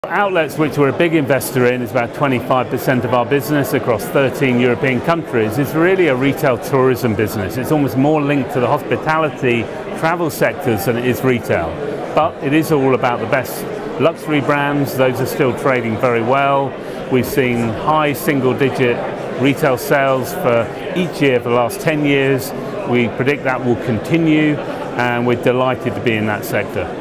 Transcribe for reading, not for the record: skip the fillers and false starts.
Outlets, which we're a big investor in, is about 25% of our business across 13 European countries. It's really a retail tourism business. It's almost more linked to the hospitality, travel sectors than it is retail. But it is all about the best luxury brands. Those are still trading very well. We've seen high single-digit retail sales for each year for the last 10 years. We predict that will continue, and we're delighted to be in that sector.